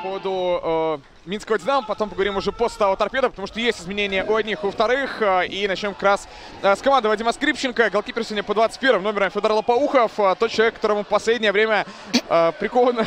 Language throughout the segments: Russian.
поводу Минского Динамо, потом поговорим уже после того торпеда, потому что есть изменения у одних и у вторых. И начнем как раз с команды Вадима Скрипченко. Голкипер сегодня по 21-м номером Федор Лопоухов. Тот человек, которому в последнее время приковано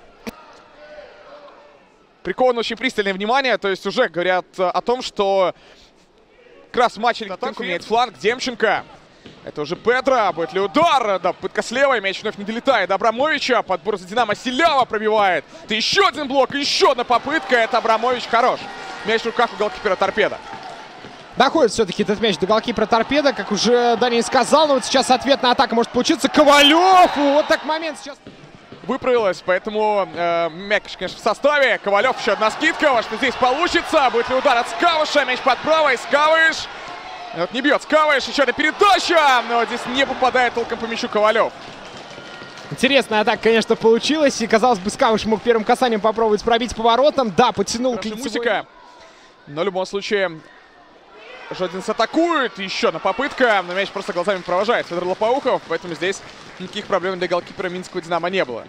очень пристальное внимание. То есть уже говорят о том, что как раз в матче атаку меняет фланг Демченко. Это уже Петра. Будет ли удар? Да, попытка с левой. Мяч вновь не долетает до Абрамовича. Подбор за Динамо. Селява пробивает. Это еще один блок. Еще одна попытка. Это Абрамович хорош. Мяч в руках у голкипера торпеда. Доходит все-таки этот мяч до голкипера торпеда. Как уже Даниил сказал. Но вот сейчас ответная атака может получиться. Ковалев. Вот так момент сейчас. Выправилась, поэтому мяч, конечно, в составе. Ковалев, еще одна скидка. Что здесь получится? Будет ли удар от Скавыша? Мяч под правой. Скавыш. Вот не бьет Скавыш, еще одна передача, но здесь не попадает толком по мячу Ковалев. Интересная атака, конечно, получилась. И, казалось бы, Скавыш мог первым касанием попробовать пробить поворотом. Да, потянул к Мусика. Но в любом случае, Жодинс атакует. Еще одна попытка, но мяч просто глазами провожает Федор Лопоухов. Поэтому здесь никаких проблем для голкипера Минского Динамо не было.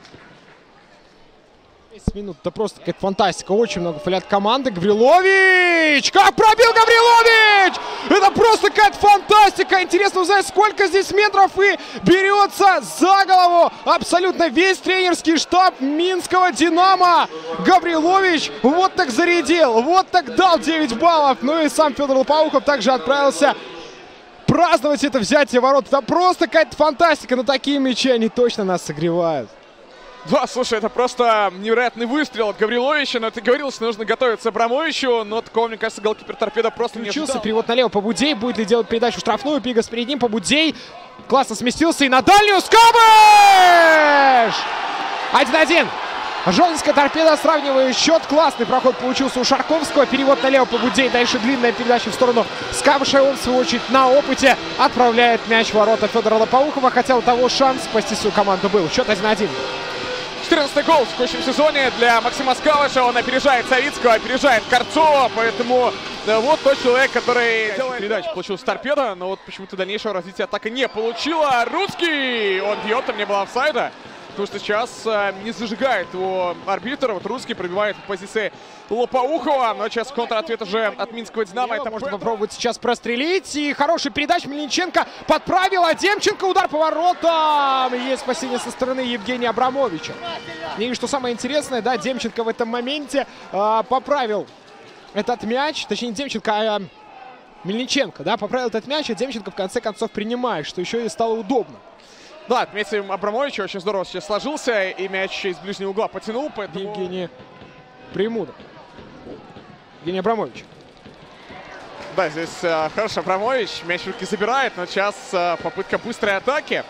10 минут, это просто какая-то фантастика. Очень много фолят команды. Гаврилович! Как пробил Гаврилович! Это просто какая-то фантастика. Интересно узнать, сколько здесь метров, и берется за голову абсолютно весь тренерский штаб Минского Динамо. Гаврилович вот так зарядил, вот так дал 9 баллов. Ну и сам Федор Лопоухов также отправился праздновать это взятие ворот. Это просто какая-то фантастика. Но такие мячи, они точно нас согревают. Да, слушай, это просто невероятный выстрел от Гавриловича, но ты говорил, что нужно готовиться Абрамовичу, но такого, мне кажется, голкипер торпеда просто не ожидал. Перевод налево по Будей, будет ли делать передачу в штрафную, Пигас перед ним, по Будей, классно сместился и на дальнюю, Скавыш! 1-1. Жодинская торпеда сравнивает счет, классный проход получился у Шарковского, перевод налево по Будей, дальше длинная передача в сторону Скавыша, он в свою очередь на опыте отправляет мяч в ворота Федора Лопоухова, хотя у того шанс спасти свою команду был. Счет 1-1. 14-й гол в текущем сезоне для Максима Скавыша. Он опережает Савицкого, опережает Карцова. Поэтому да, вот тот человек, который делает передачу. Получил с торпеда, но вот почему-то дальнейшего развития атака не получила. Русский! Он бьет, там не было офсайда. Потому что сейчас не зажигает его арбитр. Вот Русский пробивает в позиции Лопоухова. Но сейчас контр-ответ уже от Минского Динамо. Это можно попробовать сейчас прострелить. И хороший передач. Мельниченко подправил. А Демченко удар по воротам. Есть спасение со стороны Евгения Абрамовича. И что самое интересное, да, Демченко в этом моменте поправил этот мяч. Точнее, не Демченко, а Мельниченко, да, поправил этот мяч. А Демченко в конце концов принимает, что еще и стало удобно. Да, отметим Абрамовича, очень здорово сейчас сложился, и мяч из ближнего угла потянул, поэтому... Евгений Преимудов. Евгений Абрамович. Да, здесь хорошо Абрамович, мяч в руки забирает, но сейчас попытка быстрой атаки.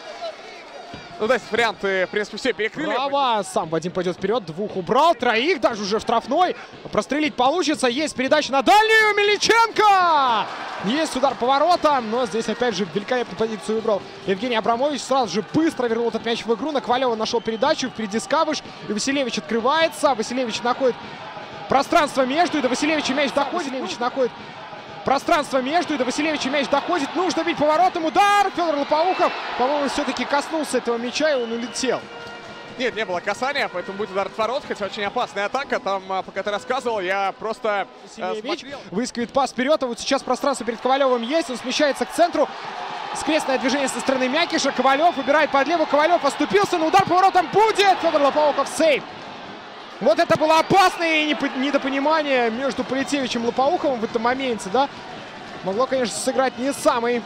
Ну да, варианты, в принципе, все перекрыли. Право, сам Вадим пойдет вперед, двух убрал, троих даже уже в штрафной. Прострелить получится, есть передача на дальнюю, Мельниченко! Есть удар по воротам, но здесь опять же великолепную позицию выбрал Евгений Абрамович. Сразу же быстро вернул этот мяч в игру, на Ковалева нашел передачу, впереди Скавыш, и Василевич открывается. Василевич находит пространство между, и до Василевича мяч доходит. Василевич находит пространство между, и до Василевича мяч доходит. Нужно бить поворотом. Удар! Федор Лопоухов, по-моему, все-таки коснулся этого мяча, и он улетел. Нет, не было касания, поэтому будет удар от ворот, хотя очень опасная атака. Там, пока ты рассказывал, я просто смотрел. Выискивает пас вперед, а вот сейчас пространство перед Ковалевым есть. Он смещается к центру. Скрестное движение со стороны Мякиша. Ковалев убирает под левую. Ковалев оступился, но удар по воротам будет. Федор Лопоухов сейв. Вот это было опасное недопонимание между Полетевичем и Лопоуховым в этом моменте, да. Могло, конечно, сыграть не самый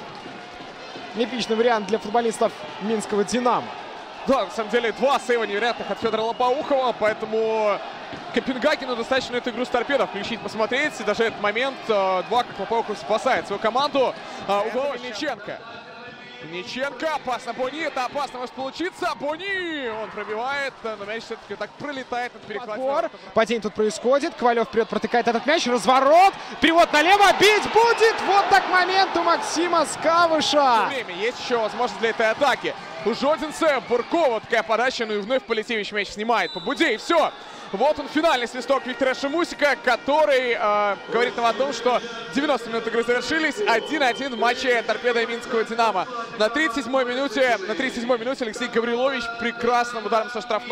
эпичный вариант для футболистов Минского Динамо. Да, на самом деле, два сейва невероятных от Федора Лопоухова, поэтому Копенгагену достаточно эту игру с торпедо включить, посмотреть. И даже этот момент, как Лопоухов спасает свою команду. Угловой Мельниченко. Мельниченко, опасно Бони, это опасно может получиться. Бони, он пробивает, но мяч все-таки так пролетает над перекладиной. Падение тут происходит, Ковалев вперед протыкает этот мяч, разворот, перевод налево, бить будет. Вот так момент у Максима Скавыша. Время есть еще возможность для этой атаки. У Жодинца, Буркова такая подача, ну и вновь Полетевич мяч снимает по Буде, и все. Вот он, финальный свисток Виктора Шимусика, который говорит нам о том, что 90 минут игры завершились. 1-1 в матче торпеда Минского Динамо. На 37-й минуте Алексей Гаврилович прекрасным ударом со штрафной